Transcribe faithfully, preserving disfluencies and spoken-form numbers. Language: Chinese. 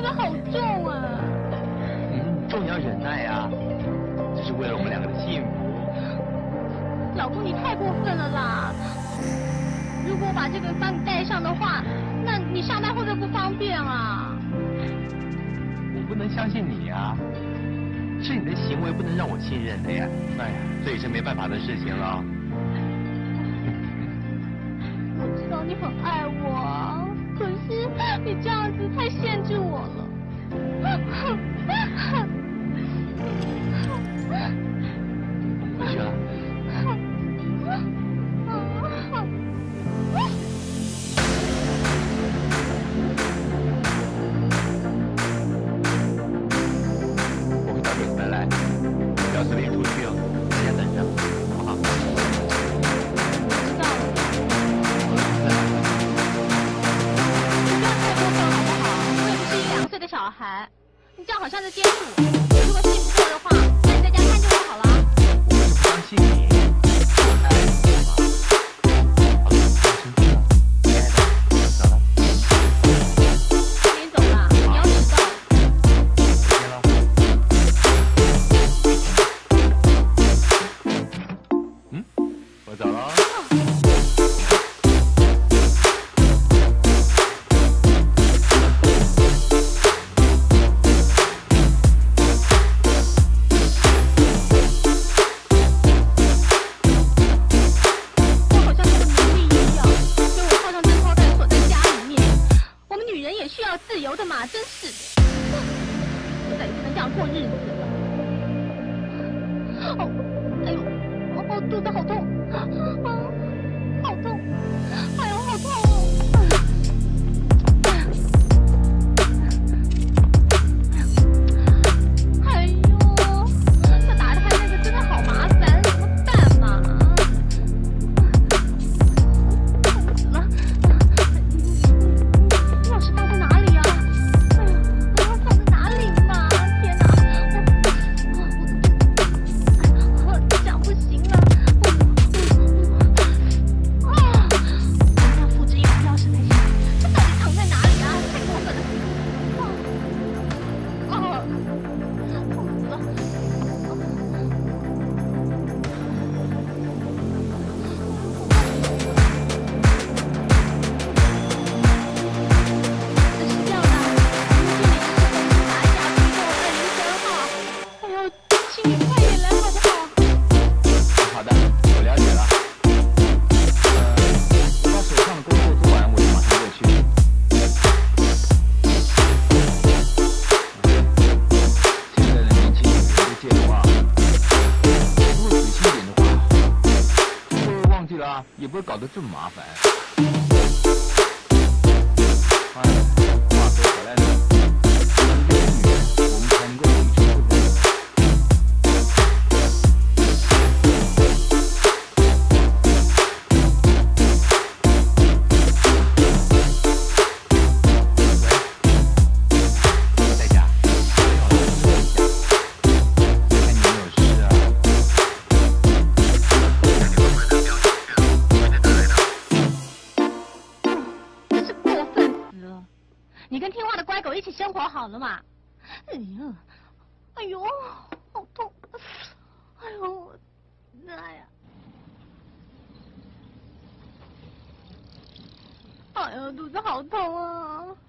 好重啊！ 嗯，重要忍耐呀，这是为了我们两个的幸福。 老公，你太过分了啦！如果我把这个帮你带上的话，那你上班会不会不方便啊？ 我不能相信你啊，是你的行为不能让我信任的呀。哎呀，这也是没办法的事情了。 我知道你很爱我，可是你这样子太限制我了。 回去了。我会早点回来，不要随便出去哦，在家等着，好不好？ 知道了。 好了，再来。 你不要太过分好不好？我也不是一两岁的小孩，你这样好像在监视我。如果信不过的话，那你在家看就好了。 我不是不相信你，我才爱你嘛。好了，不要生气了，亲爱的，走了。 快点走啦，你要迟到了。 再见喽。嗯，我走了。 我好像他的奴隶一样，被我套上贞操带锁在家里面。我们女人也需要自由的嘛，真是的。我再也不能这样过日子了。哦，哎呦，哦，肚子好痛，啊，好痛，哎呦，好痛哦！哎呦，要打开那个真的好麻烦，怎么办嘛？痛死了！钥匙放在哪里呀？哎呀，我要放在哪里嘛？天哪！我我这样不行了。啊！我要复制一把钥匙才行。这到底藏在哪里啊？太过分了！啊！啊！痛死了！是这样的，我们这里是打一下逼我的铃声号。哎呦，请你快点来好不好？ 好的，我了解了。呃，我把手上的工作做完，我就马上过去。现在的年轻人都健忘，如果仔细一点的话，就会忘记了啊，也不会搞得这么麻烦。哎，话说回来呢，这些女人，我们才能够维持婚姻。喂，在家，最好是试一下，看你有没有事啊。 真是过分死了！你跟听话的乖狗一起生活好了嘛？哎呀，哎呦，好痛！哎呦，哎呀，哎呦，肚子好痛啊！